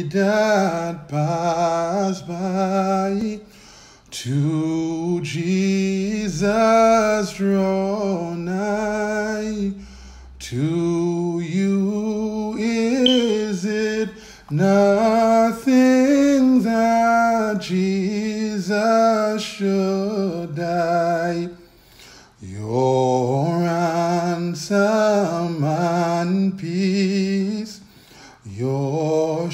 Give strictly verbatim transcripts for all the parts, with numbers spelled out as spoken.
that pass by, to Jesus draw nigh. To you is it nothing that Jesus should die? Your ransom and peace, your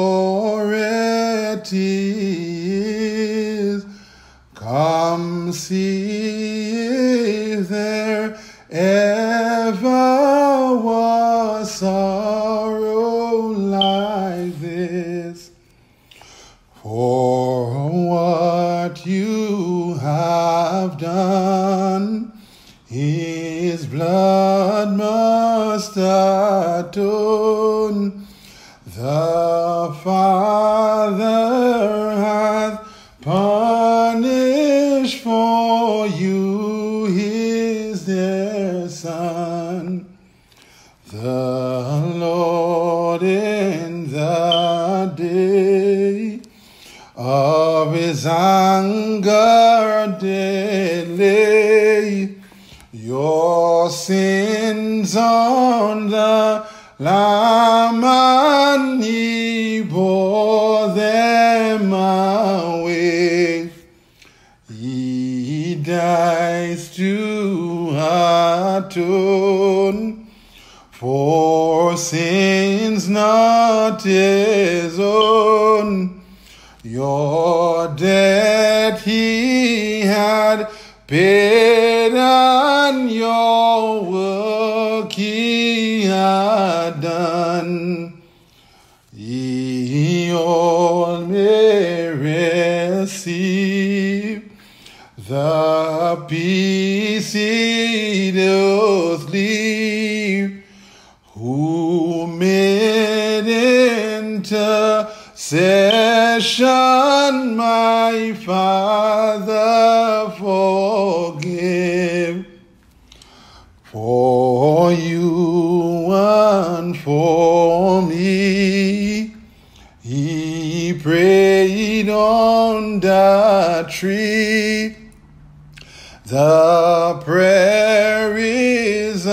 surety is. Come see if there ever was sorrow like this. For what you have done, His blood must atone. The Father hath punished for you His dear Son. The Lord in the day of His anger did lay your sins on the Lamb, and He bore them away. He dies to atone for sins not His own. Your debt He had paid, and your work He had done. Ye all may receive the peace He doth leave, who made intercession, my Father forgive. For you and for me, He prayed on that tree. The prayer is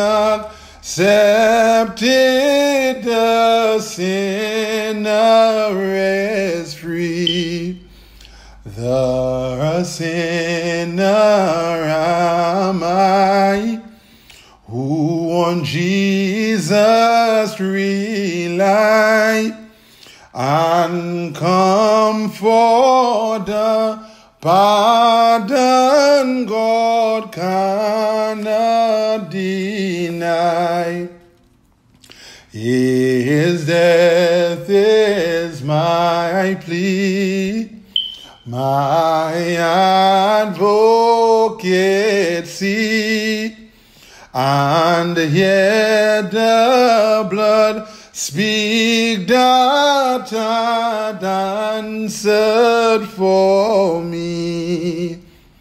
accepted, the sinner is free. The sinner am I, who on Jesus rely, and come for the pardon God cannot deny. His death is my plea, my advocate see, and yet the blood speak that had answered for me.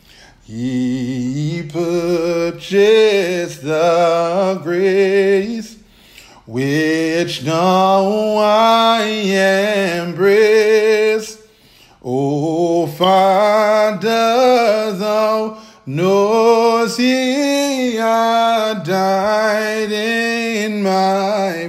He purchased the grace which now I embrace. O Father, thou knowest He had died in my